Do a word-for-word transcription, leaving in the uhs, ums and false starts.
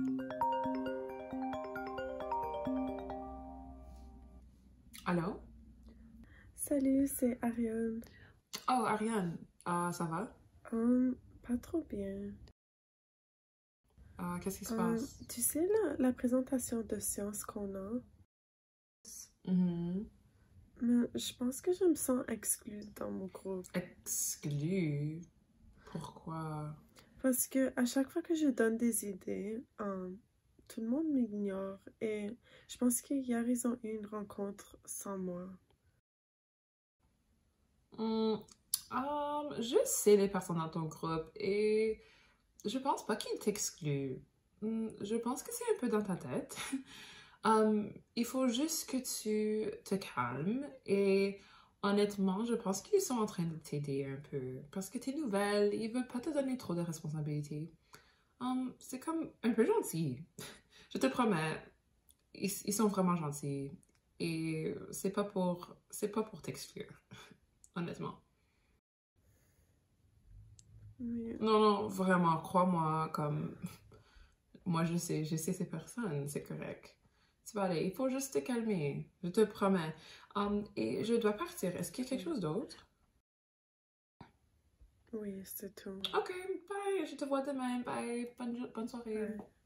Allô? Salut, c'est Ariane. Oh, Ariane, ah, ça va? Hum, pas trop bien. Ah, qu'est-ce qui se Hum, passe? tu sais la, la présentation de sciences qu'on a? Mhm. Mais je pense que je me sens exclue dans mon groupe. Exclu? Pourquoi? Parce que à chaque fois que je donne des idées, hum, tout le monde m'ignore et je pense qu'hier ils ont eu une rencontre sans moi. Hmm, ah, je sais les personnes dans ton groupe et je pense pas qu'ils t'excluent. Hmm, je pense que c'est un peu dans ta tête. Hum, il faut juste que tu te calmes et honnêtement, je pense qu'ils sont en train de t'aider un peu parce que t'es nouvelle, ils veulent pas te donner trop de responsabilités. Hum, c'est comme un peu gentil. Je te promets, ils, ils sont vraiment gentils et c'est pas pour c'est pas pour t'exclure, honnêtement. Mais Non, non, vraiment, crois-moi, comme moi je sais, je sais ces personnes, c'est correct. Tu vas aller, il faut juste te calmer, je te promets. Hum, et je dois partir. Est-ce qu'il y a quelque oui, chose d'autre? oui, c'est tout. Ok, bye, je te vois demain, bye, bonne, jo- bonne soirée. Ouais.